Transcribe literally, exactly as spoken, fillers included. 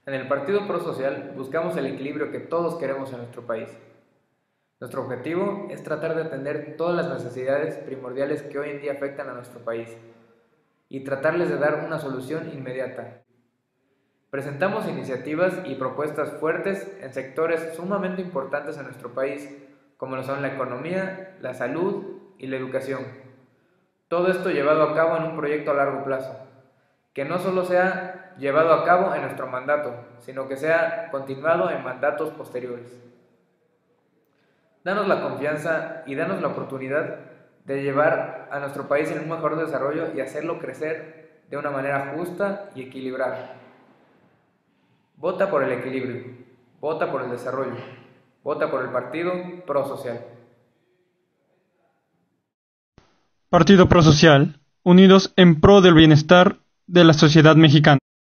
En el Partido Pro Social buscamos el equilibrio que todos queremos en nuestro país. Nuestro objetivo es tratar de atender todas las necesidades primordiales que hoy en día afectan a nuestro país y tratarles de dar una solución inmediata. Presentamos iniciativas y propuestas fuertes en sectores sumamente importantes en nuestro país, como lo son la economía, la salud y la educación. Todo esto llevado a cabo en un proyecto a largo plazo, que no solo sea llevado a cabo en nuestro mandato, sino que sea continuado en mandatos posteriores. Danos la confianza y danos la oportunidad de llevar a nuestro país en un mejor desarrollo y hacerlo crecer de una manera justa y equilibrada. Vota por el equilibrio, vota por el desarrollo, vota por el Partido Pro Social. Partido Pro Social, unidos en pro del bienestar de la sociedad mexicana.